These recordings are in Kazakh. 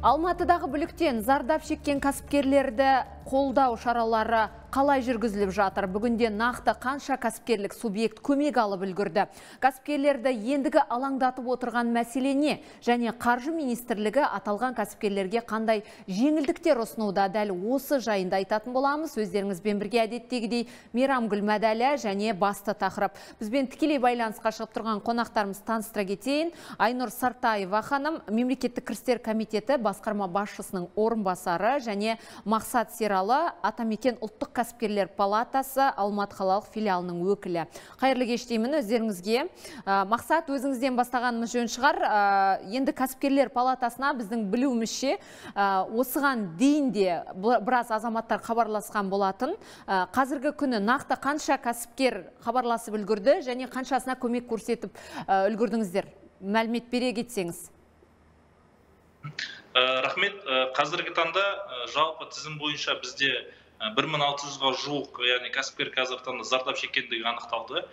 Алматыдағы бүліктен зардап шеккен кәсіпкерлерді қолдау шаралары қалай жүргізіліп жатыр? Бүгінде нақты қанша кәсіпкерлік субъект көмек алып үлгерді? Кәсіпкерлерді ендігі алаңдатып отырған мәселе не? Және Қаржы министрлігі аталған кәсіпкерлерге қандай жеңілдіктер ұсынуда? Дәл осы жайында айтатын боламыз. Өздеріңізбен бірге әдеттегідей Мейрамгүл Мәдәлі және басты тақырып. Бізбен тікелей байланысқа шығып тұрған қонақтарымыз таныстыра кетейін. Айнұр Сартаева ханым, Мемлекеттік кірістер комитеті басқарма басшысының орынбасары, және Мақсат Сералы, Атамекен ұлттық кәсіпкерлер палатасы Алматы қалалық филиалының өкілі. Қайырлы кеш деймін өздеріңізге. Мақсат, өзіңізден бастағанымыз жөн шығар. Енді кәсіпкерлер палатасына біздің білуімізше осыған дейін де біраз азаматтар хабарласқан болатын. Қазіргі күні нақты қанша кәсіпкер хабарласып үлгерді және қаншасына көмек көрсетіп үлгердіңіздер? Мәлімет бере кетсеңіз. Рахмет. Қазіргі таңда жалпы тізім бойынша бізде 1600-ға жуық, яғни кәсіпкер қазіргі таңда зардап шеккендігі анықталды.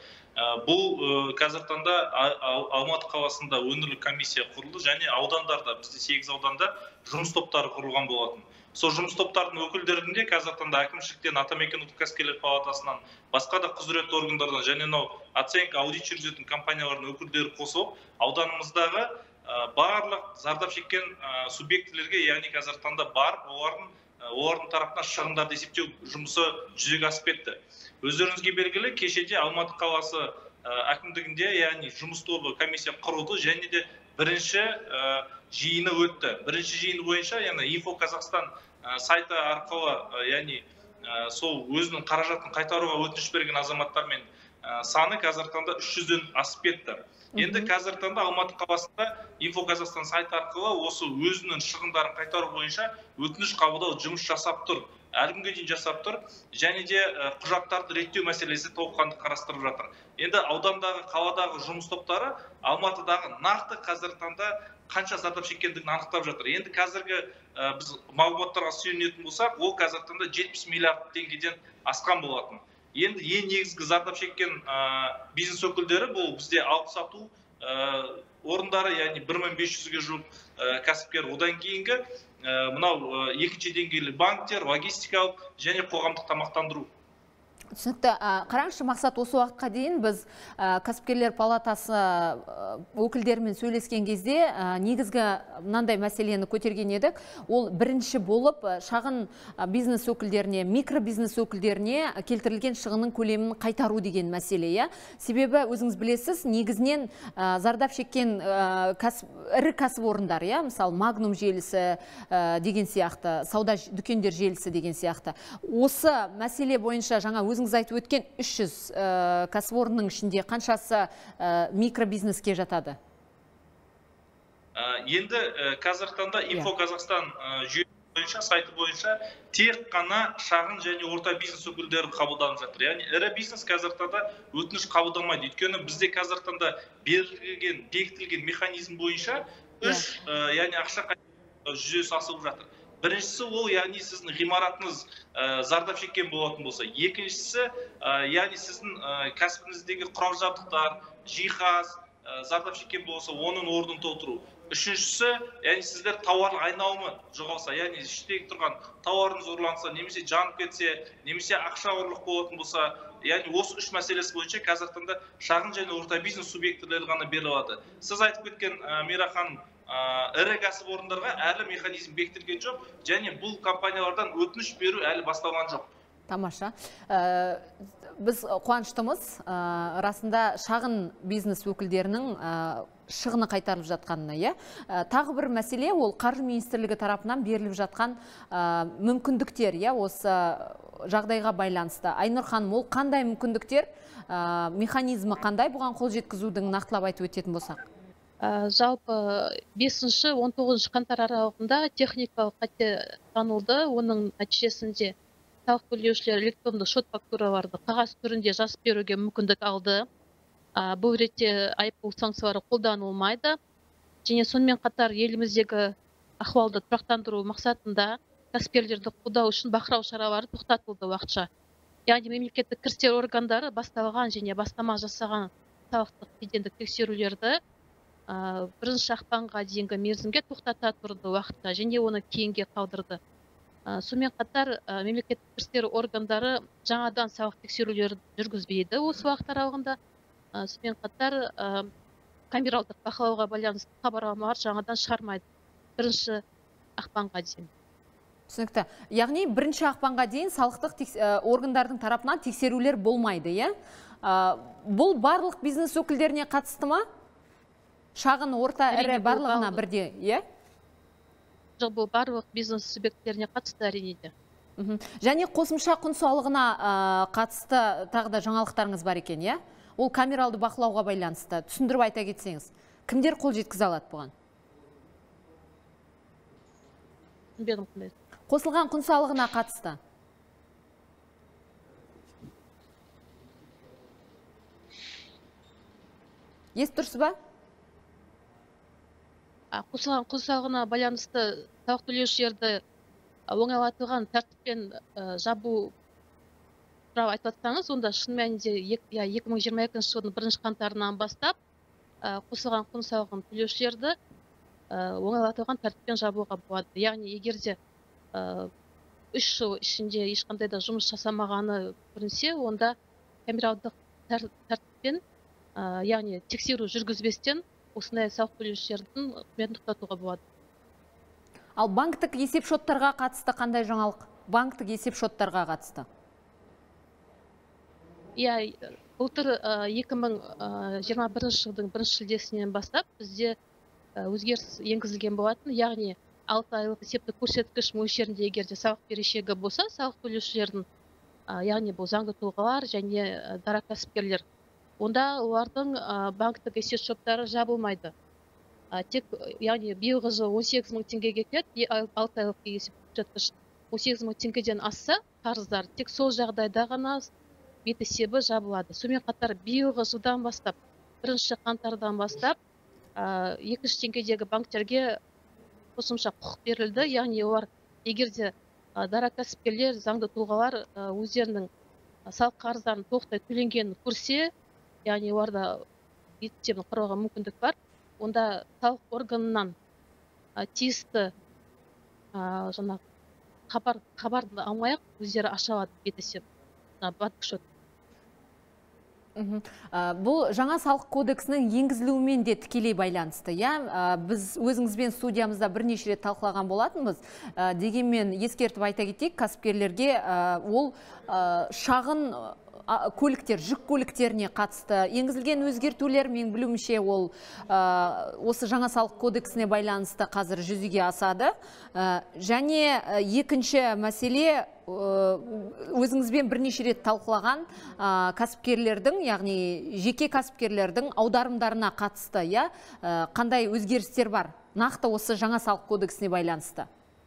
Бұл қазіргі таңда Алматы қаласында өңірлік комиссия құрылды, және аудандарда, бізде 8 ауданда жұмыс топтары құрылған болатын. Сол жұмыс топтардың өкілдерінде қазіргі таңда әкімшіліктен, Атамекен ұлттық кәсіпкерлер палатасынан, басқа да құзыретті органдардан және оценка аудит жүргізетін компаниялардың өкілдері қосылып, ауданымыздағы барлық зардап шеккен субъектілерге, яғни қазіргі таңда бар, олардың тарапынан шығындарды есептеу жұмысы жүзеге асып кетті. Өздеріңізге белгілі, кешеде Алматы қаласы әкімдігінде, яғни жұмыс тобы комиссия құрылды, және де бірінші жиыны өтті. Бірінші жиыны бойынша, яғни Info Қазақстан сайты арқылы, яғни сол өзінің қаражатын қайтаруға өтініш берген азаматтармен саны қазіргі таңда 300-ден асып кетті. Енді қазіргі таңда Алматы қаласында Info Қазақстан сайты арқылы осы өзінің шығындарын қайтару бойынша өтініш қабылдау жұмыс жасап тұр. Әлі күнге дейін жасап тұр, және де құжаттарды реттеу мәселесі толыққанды қарастырып жатыр. Енді аудандағы, қаладағы жұмыс топтары Алматыдағы нақты қазіргі таңда қанша зардап шеккендігін анықтап жатыр. Енді қазіргі біз мағлұматтарға сүйенетін болсақ, ол қазіргі таңда 70 миллиард теңгеден асқан болатын. Енді ең негізгі зардап шеккен бизнес өкілдері бұл бізде алып сату орындары, яғни 1500-ге жуық кәсіпкер. Одан кейінгі мынау екінші деңгейлі банктер, логистикалық және қоғамдық тамақтандыру. Түсінікті. Қараңызшы, Мақсат, осы уақытқа дейін біз кәсіпкерлер палатасы өкілдерімен сөйлескен кезде негізгі мынандай мәселені көтерген едік. Ол бірінші болып шағын бизнес өкілдеріне, микробизнес өкілдеріне келтірілген шығынның көлемін қайтару деген мәселе. Себебі өзіңіз білесіз, негізінен зардап шеккен ірі кәсіпорындар, мысалы Магнум желісі деген сияқты, сауда дүкендер желісі деген сияқты. Осы мәселе бойынша жаңа өзіңіз айтып өткен 300 кәсіпорынның ішінде қаншасы микробизнеске жатады? Енді қазіргі таңда Info Қазақстан жүйесі бойынша, сайты бойынша тек қана шағын және орта бизнес өкілдері қабылданып жатыр. Яғни ірі бизнес қазіргі таңда өтініш қабылдамайды. Өйткені бізде қазіргі таңда берілген, бекітілген механизм бойынша яғни ақша жүйесі асылып жатыр. Біріншісі ол, яғни сіздің ғимаратыңыз зардап шеккен болатын болса. Екіншісі, яғни сіздің кәсібіңіздегі құрал-жабдықтар, жиһаз зардап шеккен болса, оның орнын толтыру. Үшіншісі, яғни сіздер тауарлық айналымы жоғалса, яғни іштегі тұрған тауарыңыз ұрланса, немесе жанып кетсе, немесе ақша ұрлық болатын болса, яғни осы үш мәселесі бойынша қазіргі таңда шағын және орта бизнес субъектілері ғана беріле алады. Сіз айтып кеткен, Мира ханым, ірі кәсіпорындарға әлі механизм бекітілген жоқ, және бұл компаниялардан өтініш беру әлі басталған жоқ. Тамаша. Біз қуаныштымыз, расында шағын бизнес өкілдерінің шығыны қайтарылып жатқанына. Тағы бір мәселе, ол Қаржы министрлігі тарапынан беріліп жатқан мүмкіндіктер, осы жағдайға байланысты. Айнұр ханым, ол қандай мүмкіндіктер, механизмі қандай, бұған қол жеткізудің нақтылап айтып өтетін болсақ? Жалпы 5-19 қаңтар аралығында техникалық қате танылды. Оның нәтижесінде салық төлеушілер электронды шот фактураларды қағаз түрінде жазып беруге мүмкіндік алды. Бұл ретте айыппұл санкциялары қолданылмайды. Және сонымен қатар еліміздегі ахуалды тұрақтандыру мақсатында кәсіпкерлерді қолдау үшін бақылау шаралары тоқтатылды уақытша. Яғни мемлекеттік кірістер органдары басталған және бастама жасаған салықтық кедендік тексерулерді бірінші ақпанға дейінгі мерзімге тоқтата тұрды уақытта, және оны кейінге қалдырды. Сонымен қатар мемлекеттік кірістер органдары жаңадан салық тексерулер жүргізбейді осы уақыт аралығында. Сонымен қатар камералдық бақылауға байланысты хабарламалар жаңадан шығармайды бірінші ақпанға дейін. Түсінікті. Яғни бірінші ақпанға дейін салықтық органдардың тарапынан тексерулер болмайды, е? Бұл барлық бизнес өкілдеріне қатысты ма? Шағын, орта, әрі барлығына бірде, е? Жоқ, бұл барлық бизнес субъекттеріне қатысты әрине де. Және қосымша құн салығына қатысты тағы да жаңалықтарыңыз бар екен, е? Ол камералды бақылауға байланысты. Түсіндіріп айта кетсеңіз, кімдер қол жеткізе алады бұған? Қосылған құн салығына қатысты. Естіп тұрсыз ба? Қосылған құн салығына байланысты салық төлеушілерді оңайлатылған тәртіппен жабу туралы айтып жатсаңыз, онда шын мәнінде 2022 жылдың 1 қаңтарынан бастап қосылған құн салығын төлеушілерді оңайлатылған тәртіппен жабуға болады. Яғни, егерде 3 жыл ішінде ешқандай да жұмыс жасамағаны көрінсе, онда камералдық тәртіппен, яғни тексеру жүргізбестен осындай салық төлеушілердің қызметін тоқтатуға болады. Ал банктік есеп шоттарға қатысты қандай жаңалық? Банктік есеп шоттарға қатысты? Былтыр 2021 жылдың 1 шілдесінен бастап бізде өзгеріс енгізілген болатын. Яғни 6 айлық есептік көрсеткіш мөлшерінде егерде салық берешегі болса, салық төлеушілердің, яғни бұл заңды тұлғалар және дара кәсіпкерлер, онда олардың банктік есеп шоттары жабылмайды. Тек, яғни биылғы жыл 18 мың теңгеге келеді, 6 айлық есеп көрсеткіш 18 мың теңгеден асса қарыздар, тек сол жағдайда ғана бет есебі жабылады. Сонымен қатар биылғы жылдан бастап, 1 қаңтардан бастап, 2 деңгейдегі банктерге қосымша құқық берілді. Яғни олар егерде дара кәсіпкерлер, заңды тұлғалар өздерінің салық қарыздарын толықтай төленгенін көрсе, яғни оларда бет есебін қарауға мүмкіндік бар, онда салық органынан тиісті хабарды алмай-ақ өздері аша алады бет есеп. Бұл жаңа салық кодексінің енгізілуімен де тікелей байланысты. Біз өзіңізбен студиямызда бірнеше рет талқылаған болатынбыз. Дегенмен ескертіп айта кетейік, кәсіпкерлерге ол шағын көліктер, жүк көліктеріне қатысты енгізілген өзгертулер, мен білуімше ол осы жаңа салық кодексіне байланысты қазір жүзеге асады. Және екінші мәселе, өзіңізбен бірнеше рет талқылаған кәсіпкерлердің, яғни жеке кәсіпкерлердің аударымдарына қатысты, қандай өзгерістер бар нақты осы жаңа салық кодексіне байланысты?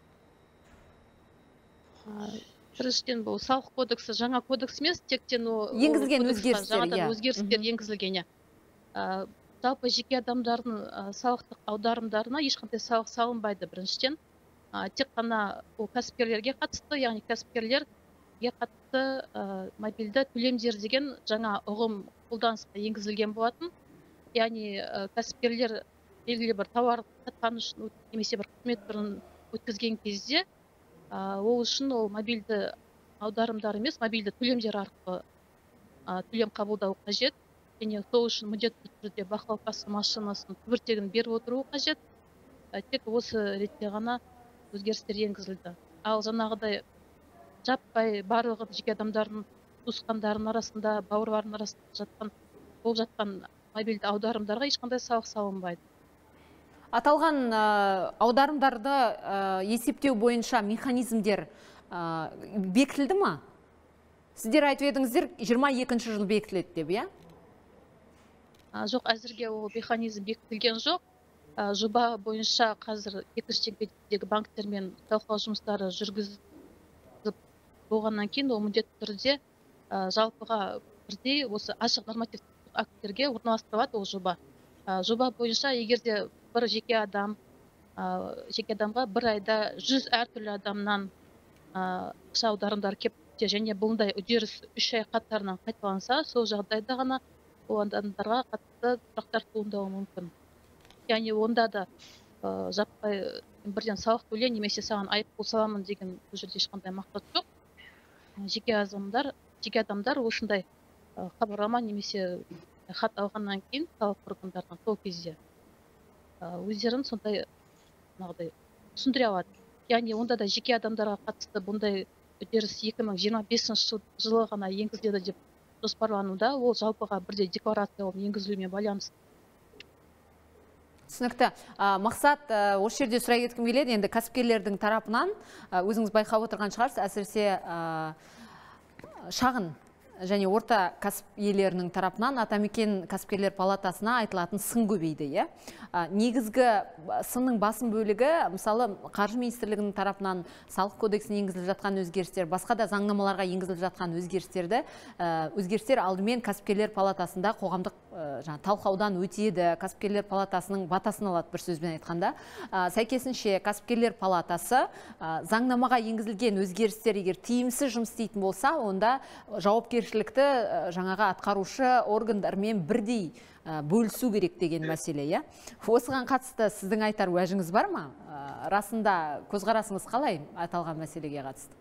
Біріншіден, бұл салық кодексі жаңа кодекс емес, тектен енгізілген өзгерістер енгізілген. Жалпы жеке адамдардың салықтық аударымдарына ешқандай салық салынбайды біріншіден. Тек қана кәсіпкерлерге қатысты, яғни кәсіпкерлерге қатысты мобильді төлемдер деген жаңа ұғым қолданысқа енгізілген болатын. Яғни кәсіпкерлер белгілі бір тауар сатқан үшін немесе бір қызмет түрін өткізген кезде, ол үшін ол мобильді аударымдар емес, мобильді төлемдер арқылы төлем қабылдау қажет. Және сол үшін міндетті түрде бақылау касса машинасын түбіртегін беріп отыру қажет. Тек осы ретте ғана өзгерістер енгізілді. Ал жаңағыдай жаппай барлығы жеке адамдардың туысқандарының арасында, бауырларының арасында болып жатқан мобильді аударымдарға ешқандай салық салынбайды. Аталған аударымдарды есептеу бойынша механизмдер бекітілді ма? Сіздер айтып едіңіздер 22 жыл бекітіледі деп, иә? Жоқ, әзірге ол механизм бекітілген жоқ. Жоба бойынша қазір екінші деңгейдегі банктермен талқылау жұмыстары жүргізіп болғаннан кейін, ол міндетті түрде жалпыға бірдей осы ашық нормативтік актілерге орналастырылады ол жоба. Жоба бойынша егерде бір жеке адамға бір айда 100 әртүрлі адамнан ақша аударымдар келіп және бұндай үдеріс 3 ай қатарынан қайталанса, сол жағдайда ғана ол адамдарға қатысты сұрақтар туындауы мүмкін. яғни онда да жаппай бірден салық төле немесе саған айыппұл саламын деген бұл жерде ешқандай мақсат жоқ. Жеке адамдар осындай хабарлама немесе хат алғаннан кейін салық органдарынан сол кезде өздерін сондай түсіндіре алады. Яғни онда да жеке адамдарға қатысты бұндай үдеріс 2025 жылы ғана енгізіледі деп жоспарлануда, ол жалпыға бірдей декларациялау енгізілуімен байланысты. Түсінікті. Мақсат, осы жерде сұрай кеткім келеді, енді кәсіпкерлердің тарапынан өзіңіз байқап отырған шығарсыз, әсіресе шағын және орта кәсіп иелерінің тарапынан Атамекен кәсіпкерлер палатасына айтылатын сын көбейді. Негізгі сынның басым бөлігі, мысалы, Қаржы министрлігінің тарапынан салық кодексіне енгізіліп жатқан өзгерістер, басқа да заңнамаларға енгізіліп жатқан өзгерістер алдымен кәсіпкерлер палатасында қоғамдық талқылаудан өтеді. Кәсіпкерлер палатасының батасын алады, бір сөзбен айтқанда. Сәйкесінше кәсіпкерлер палатасы заңнамаға енгізілген өзгерістер егер тиімсіз жұмыс істейтін болса, онда жауапкершілікті жаңағы атқарушы органдармен бірдей бөлісу керек деген мәселе. Осыған қатысты сіздің айтар уәжіңіз бар ма? Расында көзқарасыңыз қалай аталған мәселеге қатысты?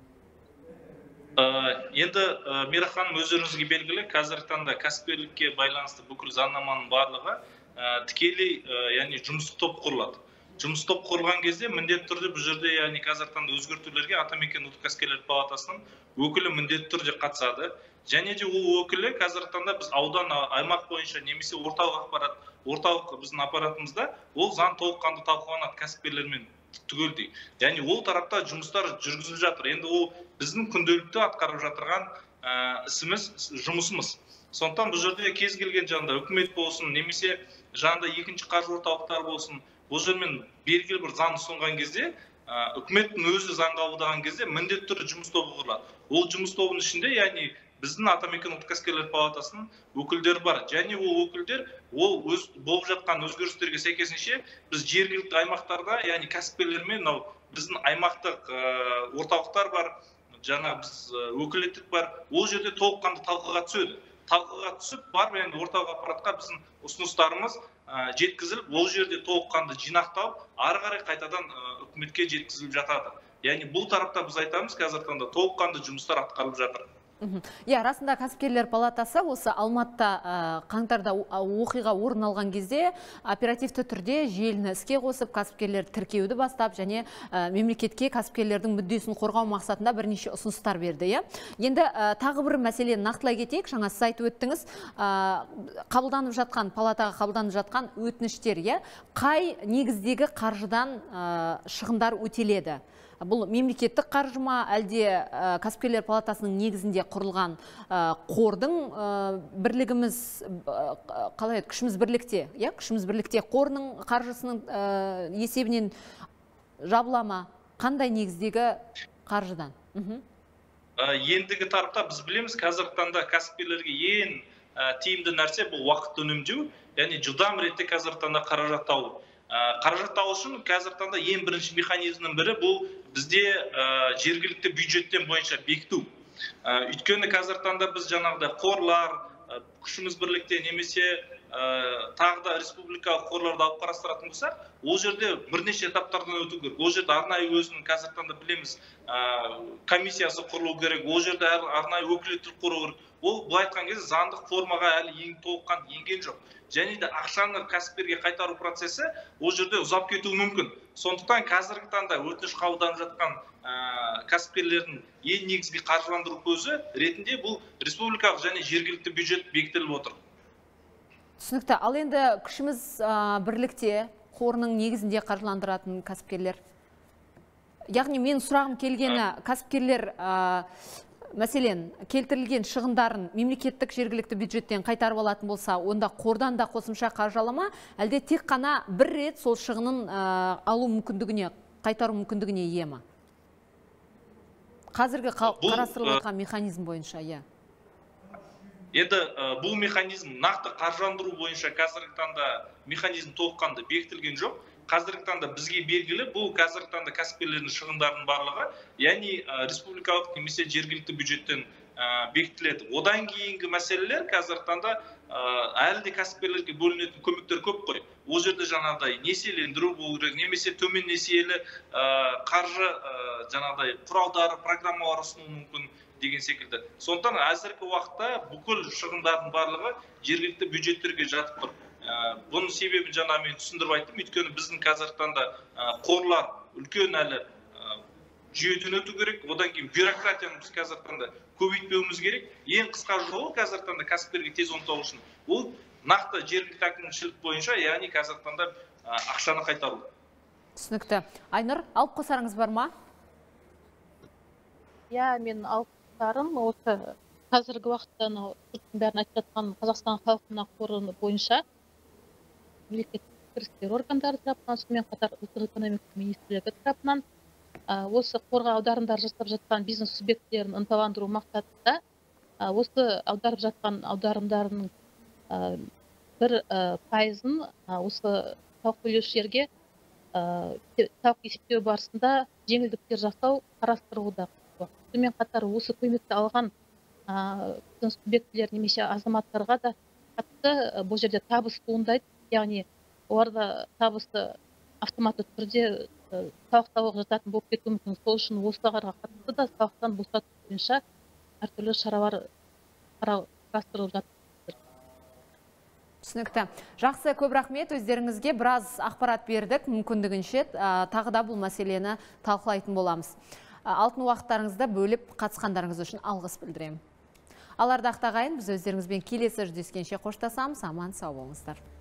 Енді Мейраханым, өздеріңізге белгілі, қазіргі таңда кәсіпкерлікке байланысты бүкіл заңнаманың барлығы тікелей, яғни жұмыс топ құрылады. Жұмыс топ құрылған кезде міндетті түрде бұл жерде, яғни қазіргі таңда өзгертулерге Атамекен ұлттық кәсіпкерлер палатасының өкілі міндетті түрде қатысады. Және де ол өкілі қазіргі таңда біз аудан, аймақ бойынша немесе орталық біздің аппаратымызда ол заң толыққанды талқыланады кәсіпкерлермен түгелдей. Яғни ол тарапта жұмыстар жүргізіліп жатыр. Енді ол біздің күнделікті атқарып жатырған ісіміз, жұмысымыз. Сондықтан бұл жерде кез келген жағында үкімет болсын, немесе жағында екінші қаржы орталықтар болсын, бұл жермен белгілі бір заң ұсынған кезде, үкіметтің өзі заң қабылдаған кезде міндетті түрде жұмыс тобы құрылады. Ол жұмыс тобының ішінде, яғни біздің Атамекен ұлттық кәсіпкерлер палатасының өкілдері бар. Және ол өкілдер өз болып жатқан өзгерістерге сәйкесінше біз жергілікті аймақтарда, яғни кәсіпкерлермен біздің аймақтық орталықтар бар, жаңа біз өкілеттік бар, ол жерде толыққанды талқыға түседі. Талқыға түсіп, бар енді орталық аппаратқа біздің ұсыныстарымыз жеткізіліп, ол жерде толыққанды жинақталып, ары қарай қайтадан үкіметке жеткізіліп жатады. Яғни бұл тарапта біз айтамыз, қазіргі таңда толыққанды жұмыстар атқарылып жатыр. Расында кәсіпкерлер палатасы осы Алматыда қаңтарда оқиға орын алған кезде оперативті түрде желіні іске қосып, кәсіпкерлер тіркеуді бастап, және мемлекетке кәсіпкерлердің мүддесін қорғау мақсатында бірнеше ұсыныстар берді. Енді тағы бір мәселені нақтылай кетейік. Жаңа сіз айтып өттіңіз, палатаға қабылданып жатқан өтініштер, қай негіздегі қаржыдан шығындар өтеледі? Бұл мемлекеттік қаржы ма, әлде кәсіпкерлер палатасының негізінде құрылған қордың бірлігіміз, қалай еді, күшіміз бірлікте, күшіміз бірлікте қорының қаржысының есебінен жабылама, қандай негіздегі қаржыдан? Ендігі тарапта біз білеміз, қазіргі таңда кәсіпкерлерге ең тиімді нәрсе бұл уақыт үнемдеу, яғни жылдам ретте қазіргі таңда қаражат алу. Қаражат алу үшін қазіргі таңда ең бірінші механизмнің бірі бұл бізде жергілікті бюджеттен бойынша бекіту. Өйткені қазіргі таңда біз жаңағыдай қорлар, күшіміз бірлікте немесе тағы да республикалық қорларды алып қарастыратын болсақ, ол жерде бірнеше этаптардан өту керек. Ол жерде арнайы өзінің қазіргі таңда білеміз комиссиясы құрылу керек, ол жерде арнайы өкілеттілік құру керек. Ол былай айтқан кезде заңдық формаға әлі толыққанды енген жоқ. Және де ақшаны кәсіпкерге қайтару процесі ол жерде ұзап кетуі мүмкін. Сондықтан қазіргі таңда өтініш қабылданып жатқан кәсіпкерлердің ең негізгі қаржыландыру көзі ретінде бұл республикалық және жергілікті бюджет бекітіліп отыр. Түсінікті. Ал енді күшіміз бірлікте қорының негізінде қаржыландыратын кәсіпкерлер. Яғни мен сұрағым келгені, кәсіпкерлер мәселен, келтірілген шығындарын мемлекеттік жергілікті бюджеттен қайтарып алатын болса, онда қордан да қосымша қаржылама, әлде тек қана бір рет сол шығынын алу мүмкіндігіне, қайтару мүмкіндігіне ие ма? Қазіргі қарастырылып жатқан механизм бойынша, Енді бұл механизм нақты қаржыландыру бойынша қазіргі таңда механизм толыққанды бекітілген жоқ. Қазіргі таңда бізге белгілі, бұл қазіргі таңда кәсіпкерлердің шығындарының барлығы, яғни республикалық немесе жергілікті бюджеттен бекітіледі. Одан кейінгі мәселелер қазіргі таңда әлі де кәсіпкерлерге бөлінетін көмектер көп қой. Ол жерде жаңағыдай несиелендіру болу керек, немесе төмен несиелі қаржы жаңағыдай құралдары, программалар ұсыну мүмкін деген секілді. Сондықтан әзіргі уақытта бүкіл шығындардың барлығы жергілікті бюджеттерге жатып тұр. Бұның себебін жаңа мен түсіндіріп айттым. Өйткені біздің қазіргі таңда қорлар үлкен әлі жүйеден өту керек. Одан кейін бюрократияны біз қазіргі таңда көбейтпеуіміз керек. Ең қысқа жолы қазіргі таңда кәсіпкерге тез ұмтылу үшін ол нақты жергілікті әкімшілік бойынша, яғни қазіргі таңда ақшаны қайтару. Түсінікті. Айнұр, алып қосарыңыз бар ма? Иә, мен алып қосарым осы қазіргі уақытта бәрін айтып жатқан Қазақстан халқына қоры бойынша мемлекеттік кірістер органдары тарапынан, сонымен қатар ұлттық экономика министрлігі тарапынан осы қорға аударымдар жасап жатқан бизнес субъектілерін ынталандыру мақсатында осы аударып жатқан аударымдарының 1% осы салық төлеушілерге салық есептеу барысында жеңілдіктер жасау қарастырылуда. Сонымен қатар осы көмекті алған бизнес субъектілер немесе азаматтарға да қатты бұл жерде табыс туындайды. Яғни оларда табысты автоматты түрде салықтауға жататын болып кетуі мүмкін. Сол үшін осыларға қатысты да салықтан босату бойынша әртүрлі шаралар қарастырылып жатыр. Түсінікті. Жақсы, көп рахмет. Өздеріңізге біраз ақпарат бердік. Мүмкіндігінше тағы да бұл мәселені талқылайтын боламыз. Алтын уақыттарыңызды бөліп қатысқандарыңыз үшін алғыс білдіремін. Алардақты ағайын, біз өздеріңізбен келесі жүздескенше қоштасамыз. Аман сау болыңыздар.